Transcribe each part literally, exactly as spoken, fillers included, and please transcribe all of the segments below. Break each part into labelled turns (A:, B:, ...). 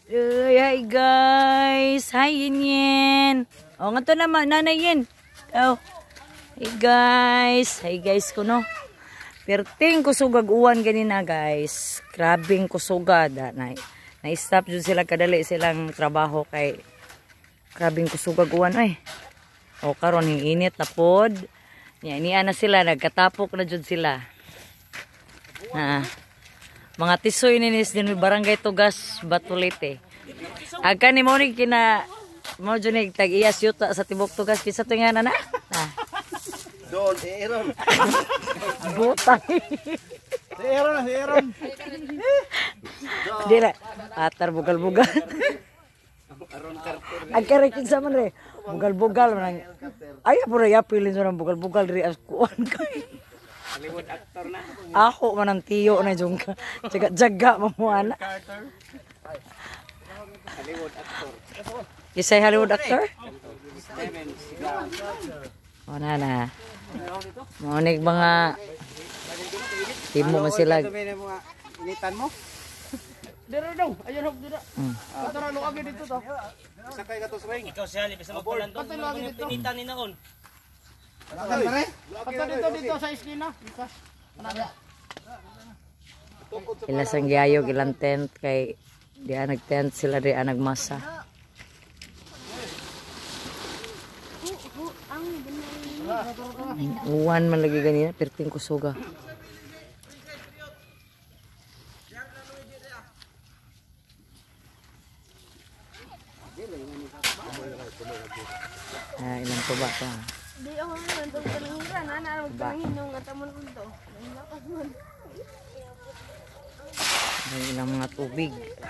A: Uy, hi guys. Hi Yin Yin. O nga to naman, nanay Yin. Oh. Hi guys. Hi guys ko no. Perting kusugag uwan ganina guys. Grabing kusugad. Na, na-stop dyan sila kadali silang trabaho kay grabing kusugag uwan. Ay. O karon yung init na pod. Yan, niya na sila. Nagkatapok na dyan sila. Na, mga tisoy ninis din may barangay Tugas, Batulite. Agka ni mo ni kina mo dyan tag-iyas yuta sa Tibok Tugas. Kisa to nga na na. Ah.
B: Doon, si Aaron.
A: Butang.
B: Si Aaron, si Aaron.
A: Di na. Atar bugal-bugal. Agkarikin sa man re. Bugal-bugal. Ay, pura yapilin sa ng bugal-bugal. Re, as kuwan kay.
B: Hollywood actor na.
A: Ako man ang tiyo na yung jaga-jaga mamuana.
B: Hollywood actor.
A: Isay Hollywood actor? O na na. Maunig mga timo man sila.
B: Initan mo? Dira daw, ayun hog dira. Tara lo agi dito to. Sakay ka to sa ring.
C: Ikaw siya, bisa magpalan doon. Pinitan ni naon.
B: Pata dito dito sa iskina.
A: Ilas ang gayog ilang tent kay diya nag-tent sila diya nagmasa. Uwan man lagi ganina, perting kusuga. Ah, ilang tuba pa.
D: Di ako naman itong kalingiran. Ano ang kalinginong at amon ko ito.
A: Ay, ilang mga tubig.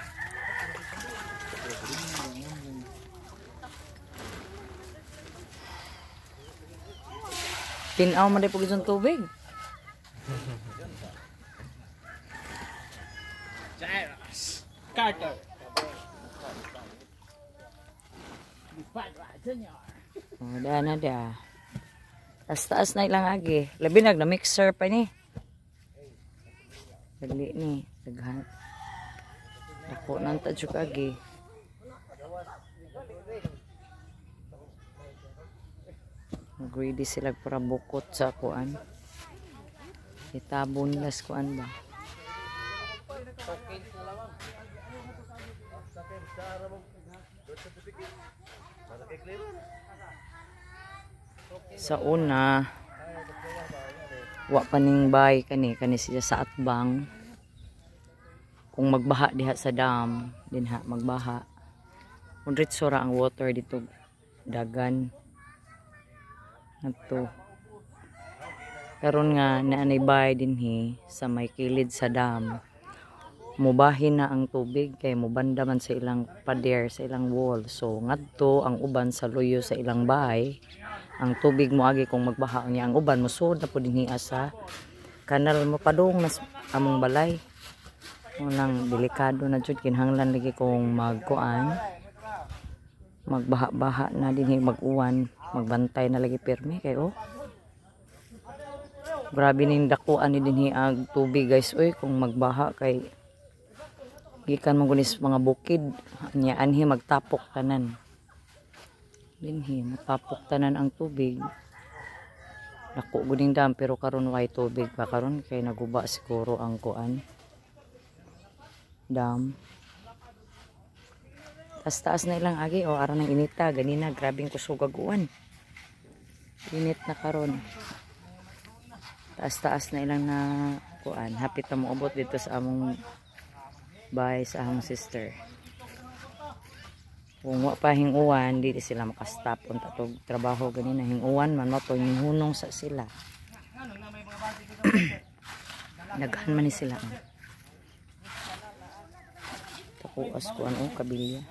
A: Tinaw man din po itong tubig.
B: Carter.
A: Oh, da na da. Taas-taas na ilang agi. Labi nag na mixer pa ni. Dali ni. Daghan. Dako nang tadyo agi. Greedy sila para bukot sa kuan. Itabon nila sa kuan ba. Sa una wa paning bay kani kani siya sa atbang kung magbaha diha sa dam dinha magbaha undritso ra ang water dito dagan adto karon nga naanay bay dinhi sa may kilid sa dam mubahin na ang tubig kay mubanda man sa ilang pader sa ilang wall so ngadto ang uban sa luyo sa ilang bahay ang tubig mo agi kung magbaha niya ang uban musud na pud dinhi sa kanal mo padung nas among balay unang delikado na jud kinahanglan lagi kung magkuan magbaha-baha na dinhi mag-uwan magbantay na lagi pirmi kay oh grabe ning dakuan ni dinhi ag tubig guys oy kung magbaha kay gikan mo gunis mga bukid nya anhi magtapok tanan dinhi matapok tanan ang tubig dako guning dam pero karon way tubig pa karon kay naguba siguro ang kuan dam taas-taas na ilang agi o aran ng inita ganina grabing kusugag uwan init na karon taas-taas na ilang na kuan hapit na mo abot dito sa among bahay sa among sister kung wa pa hinguwan di sila makastop unta tog trabaho ganina hinguwan man mo to hunong sa sila naghan man ni sila takuas ko ano kabilya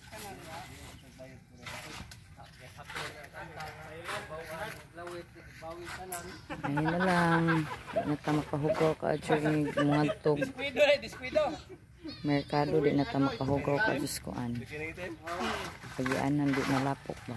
A: ayun na lang di na ta makahugaw ka adyo mga tog merkado di na ta makahugaw ka Diyos ko an pagianan di nalapok ba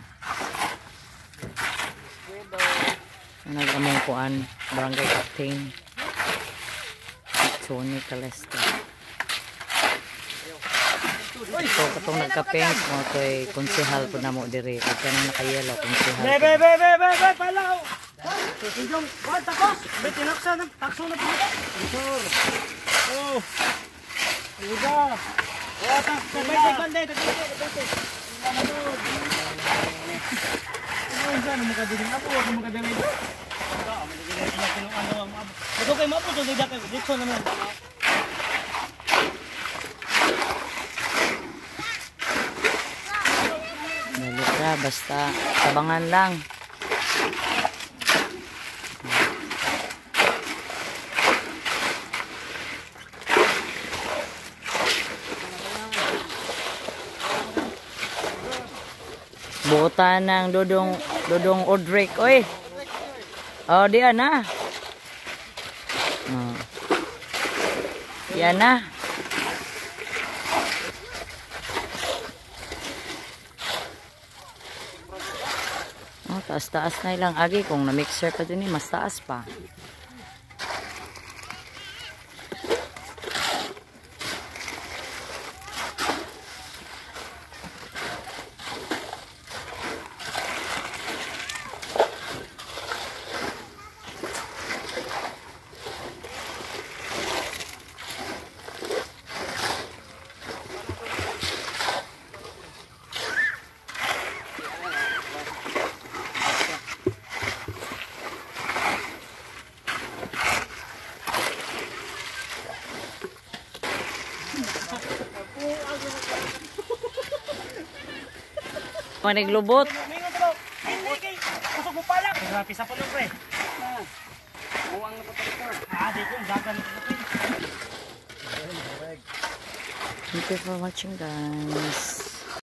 A: nagamong kuan barangay captain Tony Calesta So katong nagka-pink mo to'y konsehal po na mo diri. At kanang naka-yellow konsehal.
C: Be, be, be, be, be, be, palaw! Sijong, kuhan, takos! Be, tinaksa na, takso na po. Sure. Oh. Uda. Oh, tak, sabay sa banday, tagbay, tagbay. Ano saan mo kadiling ako, ako mo kadiling ito? Ito, maligilan ko na kinuan daw ang maabo. Ito kayo maabo, ito kayo, dito naman.
A: Nalitra, basta tabangan lang. Buutan ng dudong dudong Odrick, oy. Oh, diyan na. Oh. Yan na. Oh, taas-taas na ilang agi kung na-mixer pa din, mas taas pa. Maniglubot.
C: Mingon to. Hindi kay kusog mo pala. Grabe sa puno pre. Uwang na patay. Ah, di ko dagan.
A: Thank you for watching, guys.